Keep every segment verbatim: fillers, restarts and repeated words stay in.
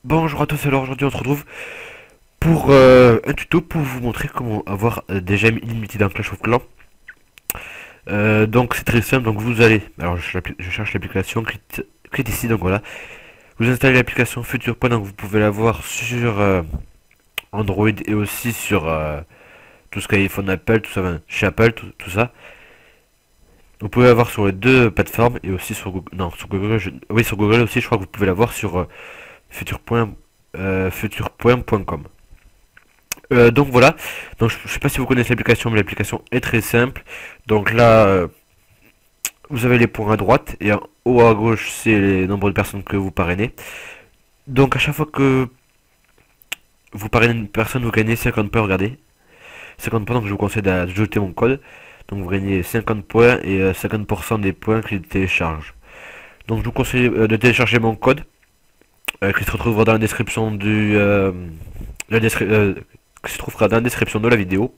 Bonjour à tous, alors aujourd'hui on se retrouve pour euh, un tuto pour vous montrer comment avoir euh, des gemmes illimitées dans Clash of Clans. Euh, donc c'est très simple, donc vous allez, alors je, je cherche l'application, clique, clique ici, donc voilà. Vous installez l'application Future Point, donc vous pouvez la voir sur euh, Android et aussi sur euh, tout ce qu'est iPhone, Apple, tout ça, enfin, chez Apple, tout, tout ça. Vous pouvez la voir sur les deux plateformes et aussi sur Google, non, sur Google, je, oui sur Google aussi, je crois que vous pouvez la voir sur euh, future.com. Euh, futurepoint point com. Euh, donc voilà, donc je, je sais pas si vous connaissez l'application, mais l'application est très simple. Donc là, euh, vous avez les points à droite et en haut à gauche, c'est les nombres de personnes que vous parrainez. Donc à chaque fois que vous parrainez une personne, vous gagnez cinquante points, regardez. cinquante points, donc je vous conseille d'ajouter mon code. Donc vous gagnez cinquante points et euh, cinquante pour cent des points qu'il télécharge. Donc je vous conseille euh, de télécharger mon code, euh, qui se retrouvera dans la description du... Euh, la description... Euh, qui se trouvera dans la description de la vidéo.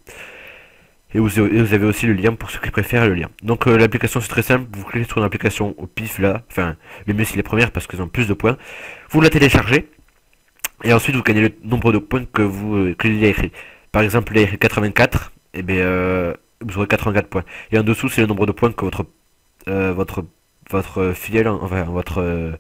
Et vous, et vous avez aussi le lien pour ceux qui préfèrent le lien. Donc euh, l'application c'est très simple, vous cliquez sur une application au pif là, enfin le mieux c'est les premières parce qu'elles ont plus de points. Vous la téléchargez et ensuite vous gagnez le nombre de points que vous euh, que il y a écrit. Par exemple il y a écrit quatre-vingt-quatre, et bien euh, vous aurez quatre-vingt-quatre points. Et en dessous c'est le nombre de points que votre euh, votre votre filleul, enfin votre euh,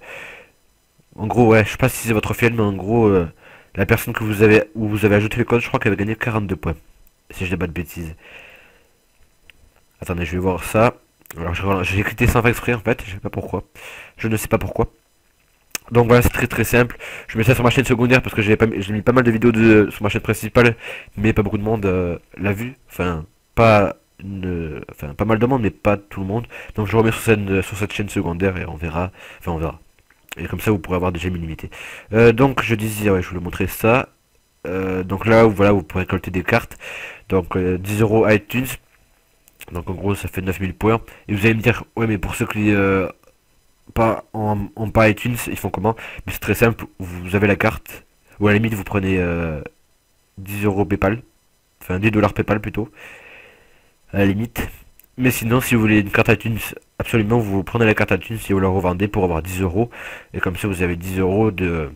en gros ouais, je sais pas si c'est votre filleul mais en gros euh, la personne que vous avez où vous avez ajouté le code, je crois qu'elle va gagner quarante-deux points. Si je dis pas de bêtises. Attendez, je vais voir ça. Alors j'ai cliqué sans faire exprès en fait, je sais pas pourquoi. Je ne sais pas pourquoi. Donc voilà, c'est très très simple. Je mets ça sur ma chaîne secondaire parce que j'ai pas j'ai mis pas mal de vidéos de, sur ma chaîne principale, mais pas beaucoup de monde euh, l'a vu. Enfin, pas une, enfin pas mal de monde, mais pas tout le monde. Donc je remets sur cette, sur cette chaîne secondaire et on verra. Enfin on verra. Et comme ça vous pourrez avoir des gemmes illimitées. Euh, donc je disais, ouais, je voulais montrer ça. Euh, donc là, voilà, vous pourrez récolter des cartes. Donc euh, dix euros iTunes. Donc en gros ça fait neuf mille points. Et vous allez me dire, ouais mais pour ceux qui euh, pas en, en pas iTunes, ils font comment? Mais c'est très simple, vous avez la carte, ou à la limite vous prenez euh, dix euros PayPal, enfin dix dollars PayPal plutôt, à la limite. Mais sinon si vous voulez une carte iTunes, absolument vous prenez la carte iTunes et vous la revendez pour avoir dix euros. Et comme ça vous avez dix euros de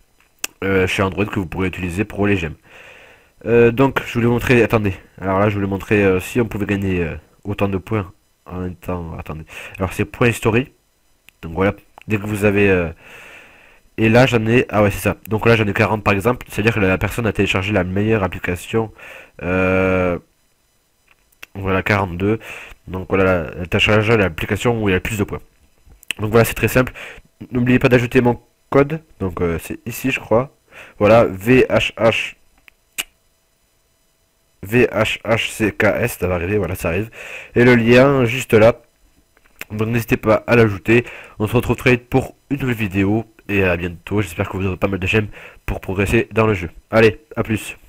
euh, chez Android que vous pourrez utiliser pour les gemmes. Euh, donc je voulais montrer, attendez, alors là je voulais montrer euh, si on pouvait gagner euh, autant de points en même temps, attendez, alors c'est point history, donc voilà, dès que vous avez, euh, et là j'en ai, ah ouais c'est ça, donc là j'en ai quarante par exemple, c'est à dire que la personne a téléchargé la meilleure application, euh, voilà quarante-deux, donc voilà, elle a téléchargé l'application où il y a le plus de points, donc voilà c'est très simple, n'oubliez pas d'ajouter mon code, donc euh, c'est ici je crois, voilà, V H H V H H C K S, ça va arriver, voilà, ça arrive. Et le lien juste là. Donc n'hésitez pas à l'ajouter. On se retrouve très vite pour une nouvelle vidéo. Et à bientôt. J'espère que vous aurez pas mal de gemmes pour progresser dans le jeu. Allez, à plus.